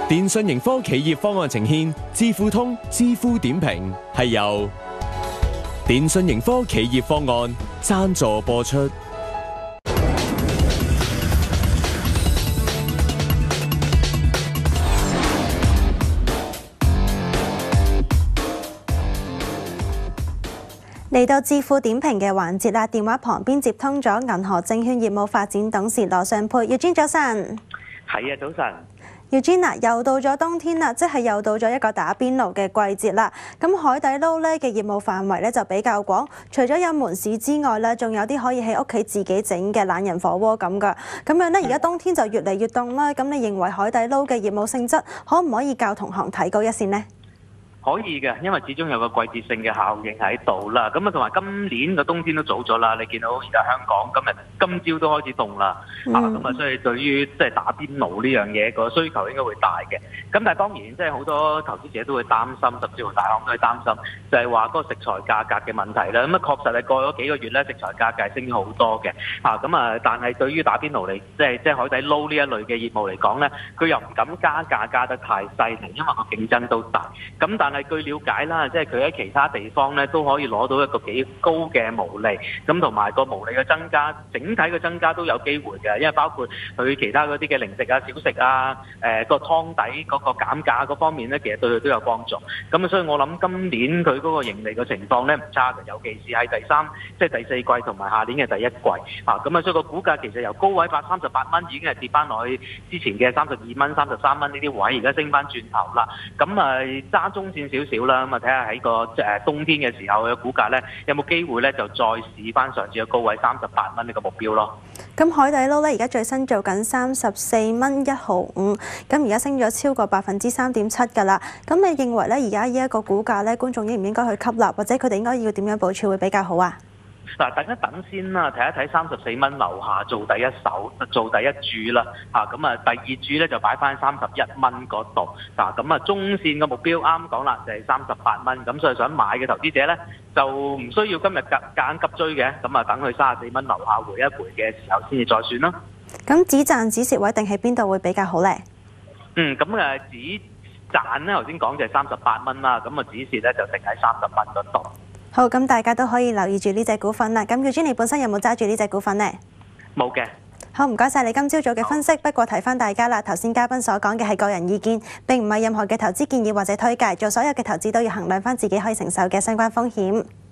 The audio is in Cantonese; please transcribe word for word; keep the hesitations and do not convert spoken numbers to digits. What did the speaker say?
電訊盈科企業方案呈獻，智富通、知乎點評係由電訊盈科企業方案贊助播出。 嚟到智富點評嘅環節啦，電話旁邊接通咗銀河證券業務發展董事羅尚沛。Eugene早晨。 係啊，早晨。 Eugene啊，又到咗冬天啦，即係又到咗一個打邊爐嘅季節啦。咁海底撈咧嘅業務範圍咧就比較廣，除咗有門市之外咧，仲有啲可以喺屋企自己整嘅懶人火鍋咁噶。咁樣咧，而家冬天就越嚟越凍啦。咁你認為海底撈嘅業務性質可唔可以較同行睇高一線呢？ 可以嘅，因為始終有個季節性嘅效應喺度啦。咁啊，同埋今年個冬天都早咗啦。你見到而家香港今日今朝都開始凍啦，嗯、啊咁啊，所以對於即係打邊爐呢樣嘢個需求應該會大嘅。咁但係當然即係好多投資者都會擔心，甚至乎大行都會擔心，就係話嗰個食材價格嘅問題啦。咁啊，確實係過咗幾個月咧，食材價格係升咗好多嘅。啊咁啊，但係對於打邊爐嚟，即係即係海底撈呢一類嘅業務嚟講咧，佢又唔敢加價加得太犀利，因為個競爭都大。咁但係據了解啦，即係佢喺其他地方咧都可以攞到一個幾高嘅毛利，咁同埋個毛利嘅增加，整體嘅增加都有機會嘅，因為包括佢其他嗰啲嘅零食啊、小食啊、誒個湯底嗰個減價嗰方面咧，其實對佢都有幫助。咁啊，所以我諗今年佢嗰個盈利嘅情況咧唔差嘅，尤其是係第三，即係第四季同埋下年嘅第一季啊。咁啊，所以個股價其實由高位百三十八蚊已經係跌翻落去之前嘅三十二蚊、三十三蚊呢啲位，而家升翻轉頭啦。咁啊，揸中線少少啦，咁啊睇下喺個誒冬天嘅時候嘅股價咧，有冇機會咧就再試翻上次嘅高位三十八蚊呢個目標咯。 咁海底撈咧而家最新做緊三十四蚊一毫五，咁而家升咗超過百分之三點七㗎啦。咁你認為咧而家呢一個股價咧，觀眾應唔應該去吸納，或者佢哋應該要點樣部署會比較好啊？ 嗱，等一等先啦，睇一睇三十四蚊樓下做第一手，做第一注啦，嚇咁啊，第二注咧就擺翻三十一蚊嗰度，嗱咁啊，中線嘅目標啱講啦，就係三十八蚊，咁所以想買嘅投資者咧就唔需要今日夾夾硬急追嘅，咁啊等佢三十四蚊樓下回一回嘅時候先至再算啦。 咁止賺止蝕位定喺邊度會比較好咧？ 嗯，咁誒止賺咧頭先講就係三十八蚊啦，咁啊止蝕咧就定喺三十蚊嗰度。 好，咁大家都可以留意住呢隻股份啦。咁Eugene你本身有冇揸住呢隻股份呢？ 冇嘅。 好，唔該晒你今朝早嘅分析。不過提翻大家啦，頭先嘉賓所講嘅係個人意見，並唔係任何嘅投資建議或者推介。做所有嘅投資都要衡量翻自己可以承受嘅相關風險。